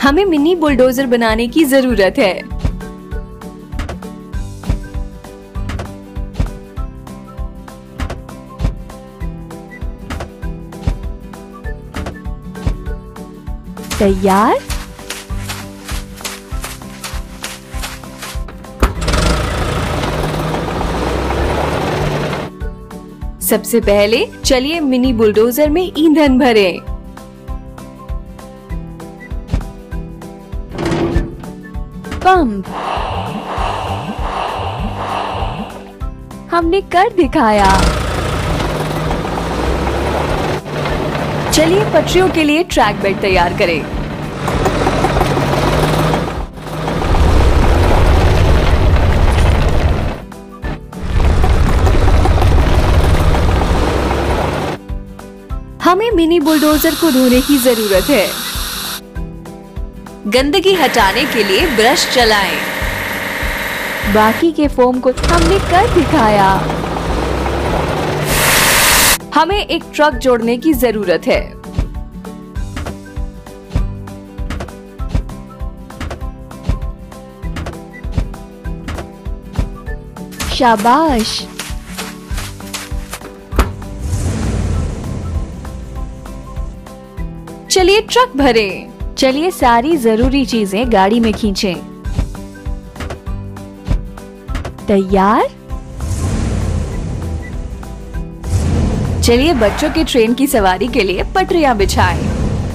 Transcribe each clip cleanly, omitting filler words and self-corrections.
हमें mini bulldozer बनाने की जरूरत है। तैयार? सबसे पहले चलिए मिनी बुलडोजर में ईंधन भरें। पंप। हमने कर दिखाया। चलिए पटरियों के लिए ट्रैक बेड तैयार करें। हमें मिनी बुलडोजर को धोने की जरूरत है। गंदगी हटाने के लिए ब्रश चलाएं। बाकी के फोम को हमने कर दिखाया। हमें एक ट्रक जोड़ने की जरूरत है। शाबाश। चलिए ट्रक भरें। चलिए सारी जरूरी चीजें गाड़ी में खींचें। तैयार? चलिए बच्चों के ट्रेन की सवारी के लिए पटरियां बिछाएं।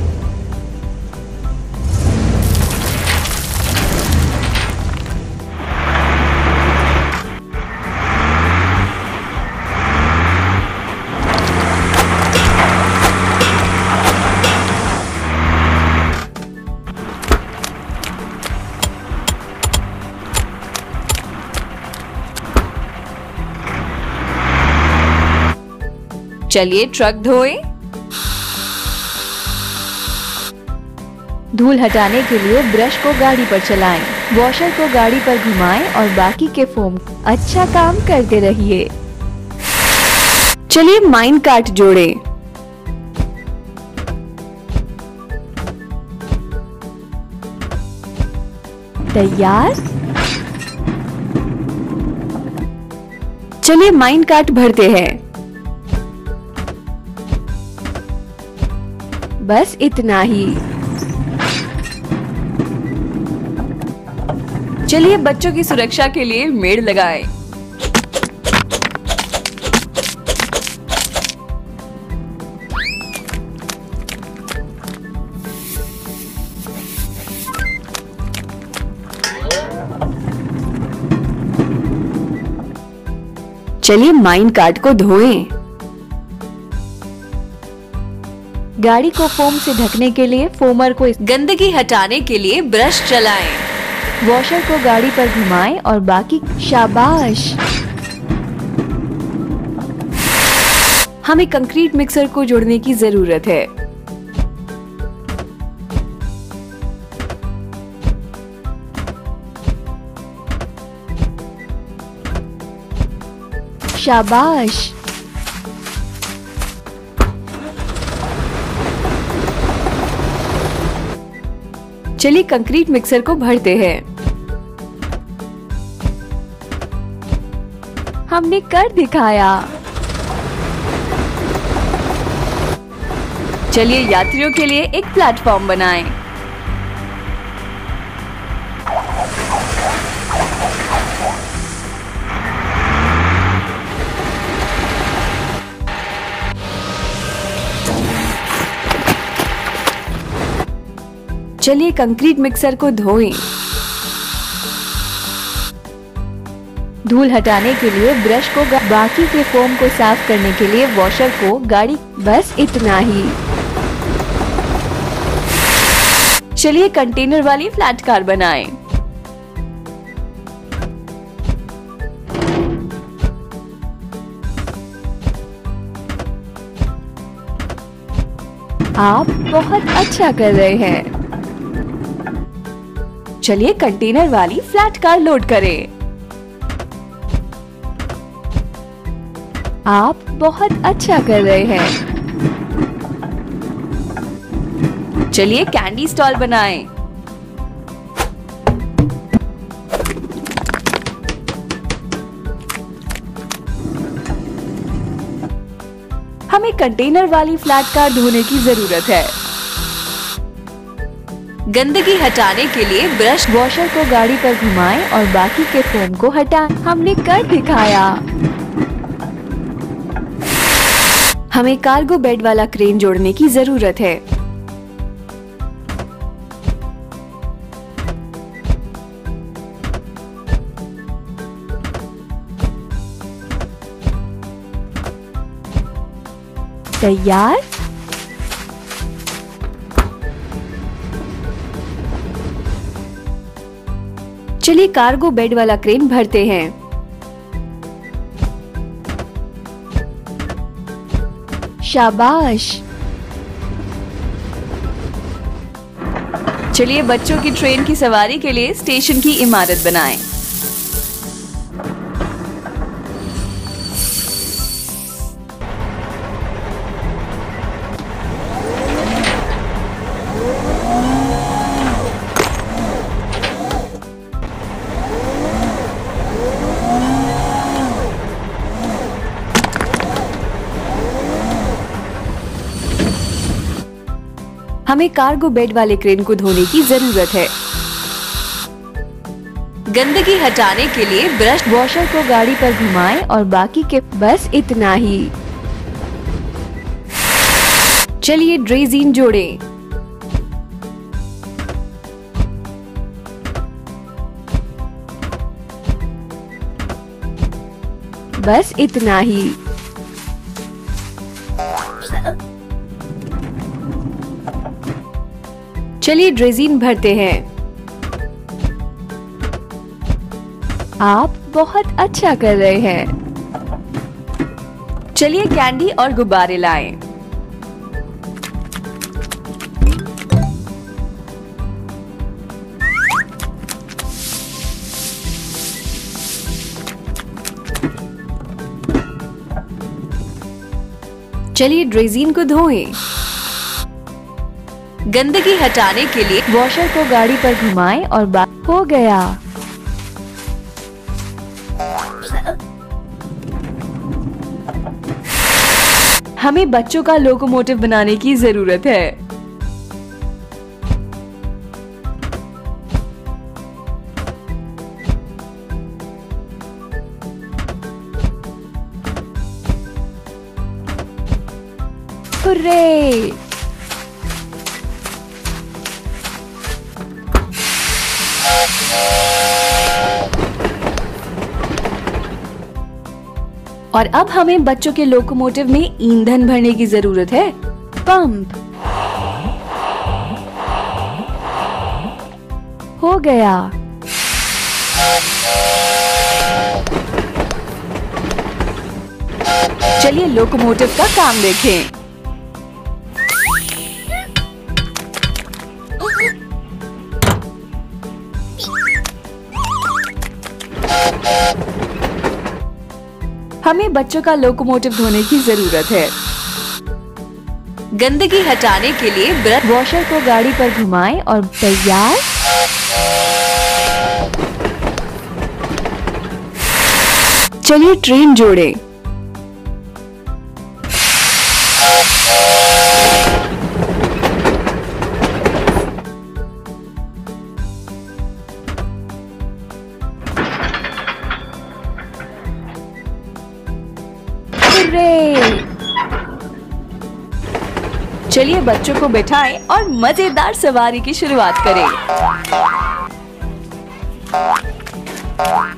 चलिए ट्रक धोएं। धूल हटाने के लिए ब्रश को गाड़ी पर चलाएं, वॉशर को गाड़ी पर घुमाएं और बाकी के फोम अच्छा काम करते रहिए। चलिए माइन कार्ट जोड़ें। तैयार? चलिए माइन कार्ट भरते हैं। बस इतना ही। चलिए बच्चों की सुरक्षा के लिए मेड़ लगाएं। चलिए माइन कार्ट को धोएं। गाड़ी को फोम से ढकने के लिए फोमर को गंदगी हटाने के लिए ब्रश चलाएं। वॉशर को गाड़ी पर घुमाएं और बाकी। शाबाश। हमें कंक्रीट मिक्सर को जोड़ने की जरूरत है। शाबाश। चलिए कंक्रीट मिक्सर को भरते हैं। हमने कर दिखाया। चलिए यात्रियों के लिए एक प्लेटफॉर्म बनाएं। चलिए कंक्रीट मिक्सर को धोएं। धूल हटाने के लिए ब्रश को बाकी के फोम को साफ करने के लिए वॉशर को गाड़ी। बस इतना ही। चलिए कंटेनर वाली फ्लैट कार बनाएं। आप बहुत अच्छा कर रहे हैं। चलिए कंटेनर वाली फ्लैट कार लोड करें। आप बहुत अच्छा कर रहे हैं। चलिए कैंडी स्टॉल बनाएं। हमें कंटेनर वाली फ्लैट कार धोने की जरूरत है। गंदगी हटाने के लिए ब्रश वॉशर को गाड़ी पर घुमाएं और बाकी के फोम को हटाएं। हमने कर दिखाया। हमें कार्गो बेड वाला क्रेन जोड़ने की जरूरत है। तैयार। चलिए कार्गो बेड वाला क्रेन भरते हैं। शाबाश। चलिए बच्चों की ट्रेन की सवारी के लिए स्टेशन की इमारत बनाएं। हमें कार्गो बेड वाले क्रेन को धोने की जरूरत है। गंदगी हटाने के लिए ब्रश वॉशर को गाड़ी पर घुमाएं और बाकी के बस इतना ही। चलिए ड्रेजिन जोड़ें। बस इतना ही। चलिए ड्रेजिन भरते हैं। आप बहुत अच्छा कर रहे हैं। चलिए कैंडी और गुब्बारे लाएं। चलिए ड्रेजिन को धोएं। गंदगी हटाने के लिए वॉशर को गाड़ी पर घुमाएं और हो गया। हमें बच्चों का लोकोमोटिव बनाने की जरूरत है। हुर्रे! और अब हमें बच्चों के लोकोमोटिव में ईंधन भरने की जरूरत है। पंप हो गया। चलिए लोकोमोटिव का काम देखें। हमें बच्चों का लोकोमोटिव धोने की जरूरत है। गंदगी हटाने के लिए ब्रश वॉशर को गाड़ी पर घुमाएं और तैयार। चलिए ट्रेन जोड़ें। चलिए बच्चों को बिठाएं और मजेदार सवारी की शुरुआत करें।